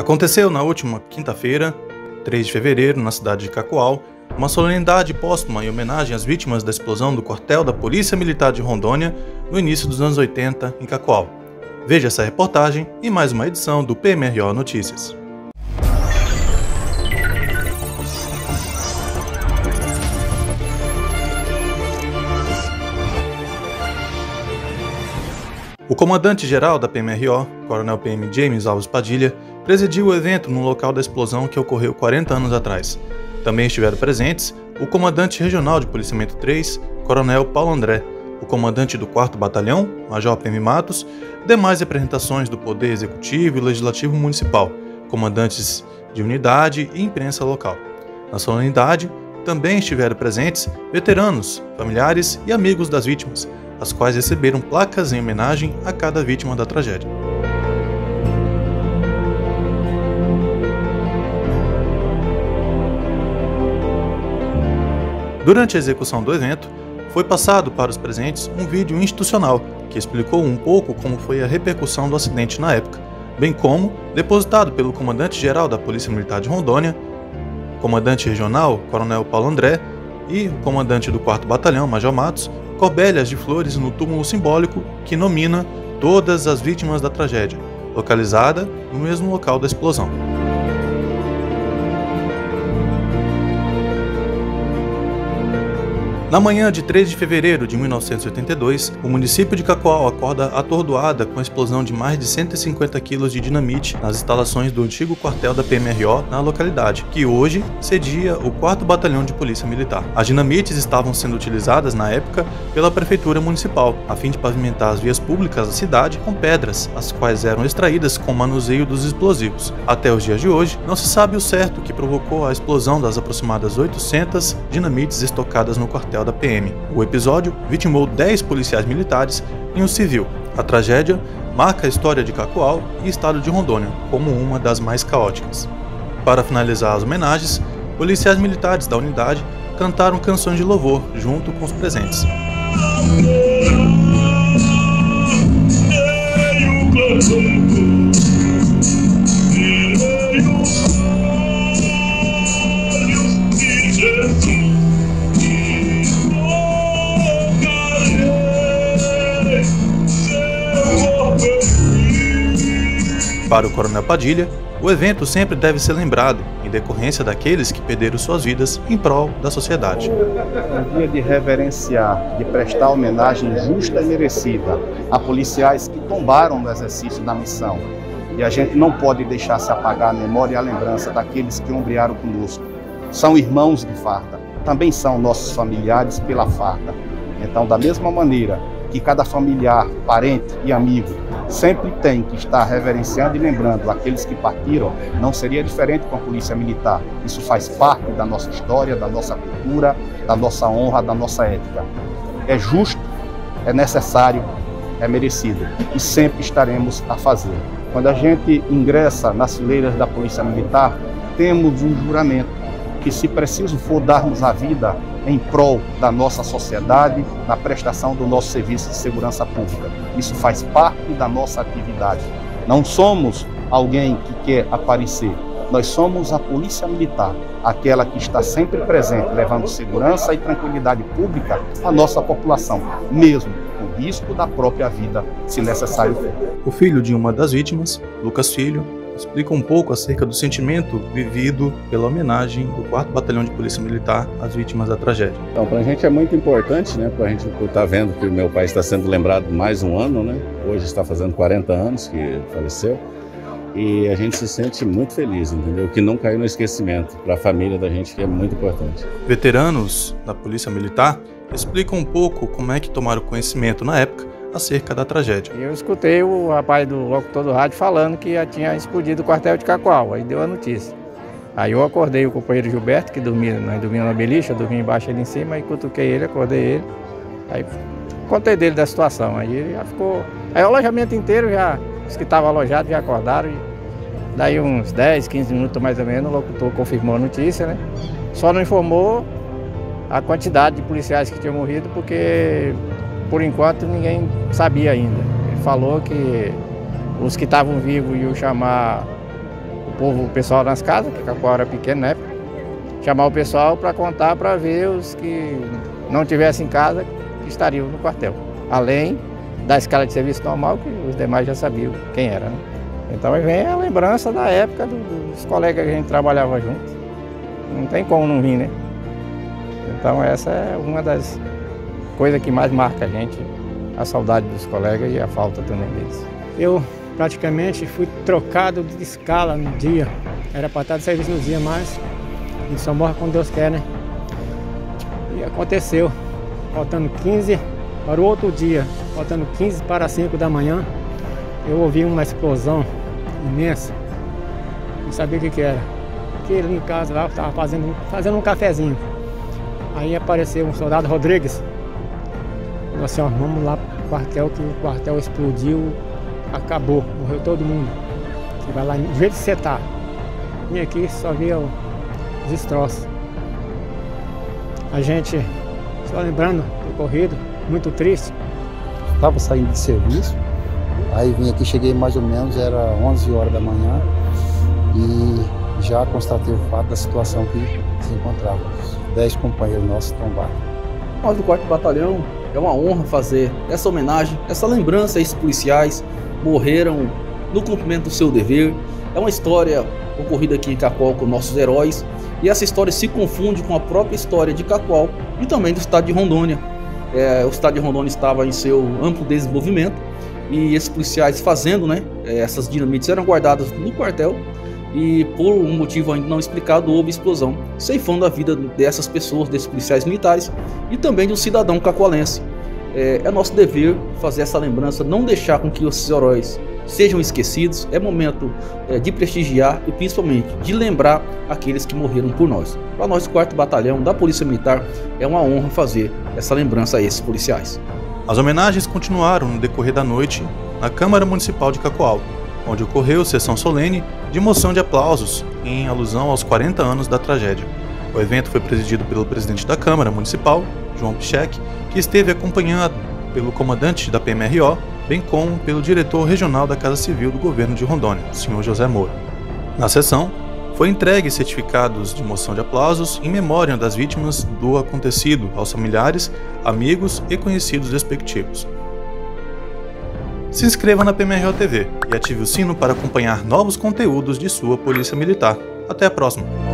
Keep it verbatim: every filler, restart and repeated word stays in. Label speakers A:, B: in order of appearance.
A: Aconteceu na última quinta-feira, três de fevereiro, na cidade de Cacoal, uma solenidade póstuma em homenagem às vítimas da explosão do quartel da Polícia Militar de Rondônia no início dos anos oitenta em Cacoal. Veja essa reportagem e mais uma edição do P M R O Notícias. O comandante-geral da P M R O, Coronel P M James Alves Padilha, presidiu o evento no local da explosão que ocorreu quarenta anos atrás. Também estiveram presentes o comandante regional de policiamento três, Coronel Paulo André, o comandante do quarto Batalhão, Major P M Matos, demais representações do Poder Executivo e Legislativo Municipal, comandantes de unidade e imprensa local. Na solenidade, também estiveram presentes veteranos, familiares e amigos das vítimas, as quais receberam placas em homenagem a cada vítima da tragédia. Durante a execução do evento, foi passado para os presentes um vídeo institucional que explicou um pouco como foi a repercussão do acidente na época, bem como depositado pelo comandante-geral da Polícia Militar de Rondônia, comandante regional, Coronel Paulo André, e o comandante do quarto Batalhão, Major Matos, corbelhas de flores no túmulo simbólico que nomina todas as vítimas da tragédia, localizada no mesmo local da explosão. Na manhã de três de fevereiro de mil novecentos e oitenta e dois, o município de Cacoal acorda atordoada com a explosão de mais de cento e cinquenta quilos de dinamite nas instalações do antigo quartel da P M R O na localidade, que hoje cedia o quarto Batalhão de Polícia Militar. As dinamites estavam sendo utilizadas na época pela Prefeitura Municipal, a fim de pavimentar as vias públicas da cidade com pedras, as quais eram extraídas com o manuseio dos explosivos. Até os dias de hoje, não se sabe o certo que provocou a explosão das aproximadas oitocentas dinamites estocadas no quartel da P M. O episódio vitimou dez policiais militares e um civil. A tragédia marca a história de Cacoal e estado de Rondônia como uma das mais caóticas. Para finalizar as homenagens, policiais militares da unidade cantaram canções de louvor junto com os presentes. Para o Coronel Padilha, o evento sempre deve ser lembrado, em decorrência daqueles que perderam suas vidas em prol da sociedade.
B: É um dia de reverenciar, de prestar homenagem justa e merecida a policiais que tombaram no exercício da missão. E a gente não pode deixar se apagar a memória e a lembrança daqueles que ombrearam conosco. São irmãos de farda, também são nossos familiares pela farda. Então, da mesma maneira que cada familiar, parente e amigo sempre tem que estar reverenciando e lembrando aqueles que partiram, não seria diferente com a Polícia Militar. Isso faz parte da nossa história, da nossa cultura, da nossa honra, da nossa ética. É justo, é necessário, é merecido e sempre estaremos a fazer. Quando a gente ingressa nas fileiras da Polícia Militar, temos um juramento que, se preciso for darmos a vida em prol da nossa sociedade, na prestação do nosso serviço de segurança pública. Isso faz parte da nossa atividade. Não somos alguém que quer aparecer, nós somos a Polícia Militar, aquela que está sempre presente, levando segurança e tranquilidade pública à nossa população, mesmo com risco da própria vida, se necessário for.
A: O filho de uma das vítimas, Lucas Filho, explica um pouco acerca do sentimento vivido pela homenagem do quarto Batalhão de Polícia Militar às vítimas da tragédia.
C: Então, para a gente é muito importante, né, para a gente estar vendo que o meu pai está sendo lembrado mais um ano, né, hoje está fazendo quarenta anos que ele faleceu, e a gente se sente muito feliz, entendeu? Que não caiu no esquecimento, para a família da gente, que é muito importante.
A: Veteranos da Polícia Militar explicam um pouco como é que tomaram conhecimento na época acerca da tragédia.
D: Eu escutei o rapaz do locutor do rádio falando que já tinha explodido o quartel de Cacoal, aí deu a notícia. Aí eu acordei o companheiro Gilberto, que dormia, nós dormíamos na beliche, eu dormia embaixo ele em cima, aí cutuquei ele, acordei ele, aí contei dele da situação, aí ele já ficou... Aí o alojamento inteiro, já, os que estavam alojados já acordaram, e daí uns dez, quinze minutos mais ou menos, o locutor confirmou a notícia, né? Só não informou a quantidade de policiais que tinham morrido, porque por enquanto ninguém sabia ainda. Ele falou que os que estavam vivos iam chamar o povo, o pessoal nas casas, que Cacoal era pequeno na época, chamar o pessoal para contar, para ver os que não tivessem em casa, que estariam no quartel. Além da escala de serviço normal, que os demais já sabiam quem era, né? Então aí vem a lembrança da época do, dos colegas que a gente trabalhava junto. Não tem como não vir, né? Então essa é uma das coisas que mais marca a gente, a saudade dos colegas e a falta também deles.
E: Eu praticamente fui trocado de escala no dia. Era para estar de serviço no dia, mas a gente só morre quando Deus quer, né? E aconteceu, faltando quinze para o outro dia, faltando quinze para cinco da manhã, eu ouvi uma explosão imensa. Não sabia o que que era. Porque ali em casa lá, eu estava fazendo, fazendo um cafezinho. Aí apareceu um soldado Rodrigues. Falou assim, ó, vamos lá pro quartel, que o quartel explodiu, acabou, morreu todo mundo. Você vai lá, do jeito que você tá. Vim aqui, só via os destroços. A gente, só lembrando do ocorrido, muito triste.
F: Estava saindo de serviço, aí vim aqui, cheguei mais ou menos, era onze horas da manhã e já constatei o fato da situação que se encontrava. Dez companheiros nossos tombaram.
G: Nós do quarto Batalhão, é uma honra fazer essa homenagem, essa lembrança a esses policiais morreram no cumprimento do seu dever. É uma história ocorrida aqui em Cacoal com nossos heróis, e essa história se confunde com a própria história de Cacoal e também do estado de Rondônia. É, o estado de Rondônia estava em seu amplo desenvolvimento e esses policiais fazendo, né, essas dinamites eram guardadas no quartel e por um motivo ainda não explicado houve explosão, ceifando a vida dessas pessoas, desses policiais militares e também de um cidadão cacoalense. É, é nosso dever fazer essa lembrança, não deixar com que esses heróis sejam esquecidos. É momento é, de prestigiar e principalmente de lembrar aqueles que morreram por nós. Para nós do quarto Batalhão da Polícia Militar é uma honra fazer essa lembrança a esses policiais.
A: As homenagens continuaram no decorrer da noite na Câmara Municipal de Cacoal, onde ocorreu sessão solene de moção de aplausos em alusão aos quarenta anos da tragédia. O evento foi presidido pelo presidente da Câmara Municipal, João Pichek, que esteve acompanhado pelo comandante da P M R O, bem como pelo diretor regional da Casa Civil do governo de Rondônia, o senhor José Moura. Na sessão, foi entregue certificados de moção de aplausos em memória das vítimas do acontecido aos familiares, amigos e conhecidos respectivos. Se inscreva na P M R O T V e ative o sino para acompanhar novos conteúdos de sua Polícia Militar. Até a próxima!